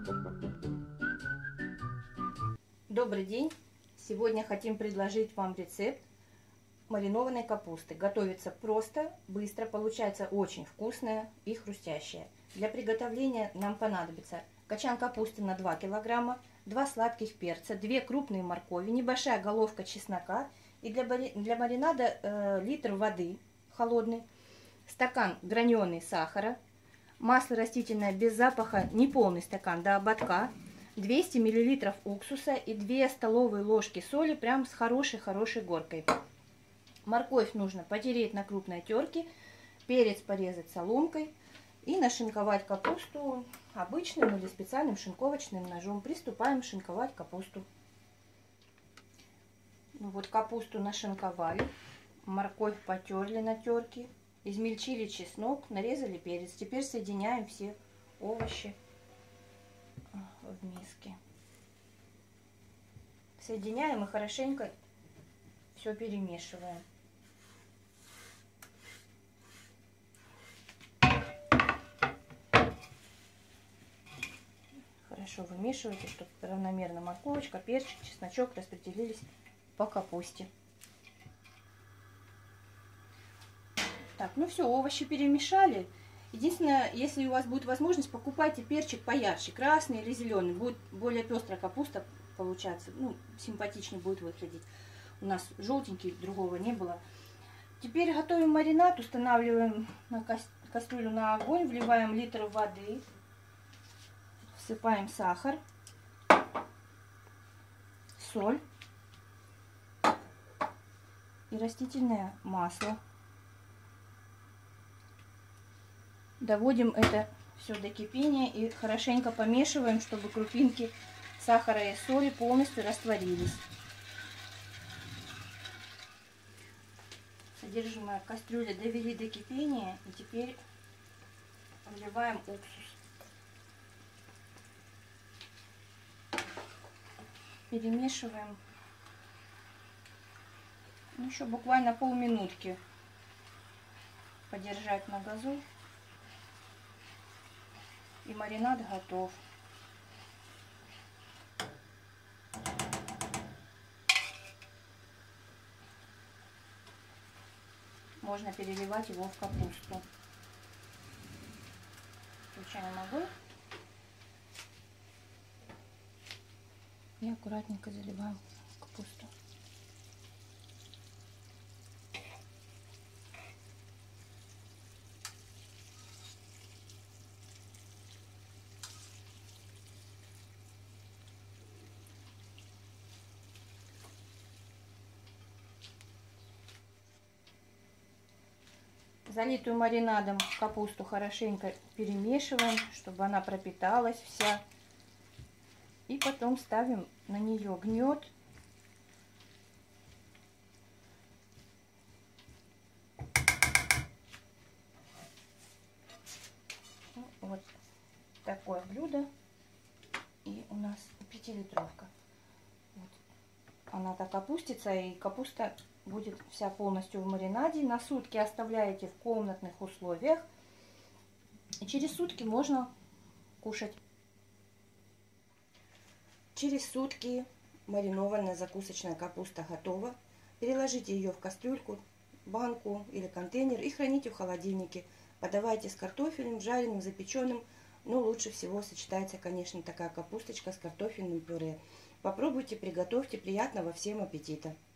Добрый день! Сегодня хотим предложить вам рецепт маринованной капусты. Готовится просто, быстро, получается очень вкусная и хрустящая. Для приготовления нам понадобится качан капусты на 2 килограмма, 2 сладких перца, 2 крупные моркови, небольшая головка чеснока и для маринада литр воды холодный, стакан граненый сахара, масло растительное без запаха, неполный стакан до ободка, 200 мл уксуса и 2 столовые ложки соли, прям с хорошей горкой. Морковь нужно потереть на крупной терке, перец порезать соломкой и нашинковать капусту обычным или специальным шинковочным ножом. Приступаем шинковать капусту. Ну вот капусту нашинковали, морковь потерли на терке, измельчили чеснок, нарезали перец. Теперь соединяем все овощи в миске. Соединяем и хорошенько все перемешиваем. Хорошо вымешивайте, чтобы равномерно морковочка, перчик, чесночок распределились по капусте. Так, ну все, овощи перемешали. Единственное, если у вас будет возможность, покупайте перчик поярче, красный или зеленый. Будет более пестрая капуста получаться, ну, симпатичнее будет выглядеть. У нас желтенький, другого не было. Теперь готовим маринад, устанавливаем на кастрюлю на огонь, вливаем литр воды, всыпаем сахар, соль и растительное масло. Доводим это все до кипения и хорошенько помешиваем, чтобы крупинки сахара и соли полностью растворились. Содержимое кастрюли довели до кипения, и теперь вливаем уксус. Перемешиваем. Еще буквально полминутки подержать на газу. И маринад готов. Можно переливать его в капусту. Включаем огонь. И аккуратненько заливаем капусту. Залитую маринадом капусту хорошенько перемешиваем, чтобы она пропиталась вся. И потом ставим на нее гнет. Вот такое блюдо. И у нас 5-литровка. Вот. Она так опустится, и капуста будет вся полностью в маринаде. На сутки оставляете в комнатных условиях. И через сутки можно кушать. Через сутки маринованная закусочная капуста готова. Переложите ее в кастрюльку, банку или контейнер и храните в холодильнике. Подавайте с картофелем, жареным, запеченным. Но лучше всего сочетается, конечно, такая капусточка с картофельным пюре. Попробуйте, приготовьте. Приятного всем аппетита!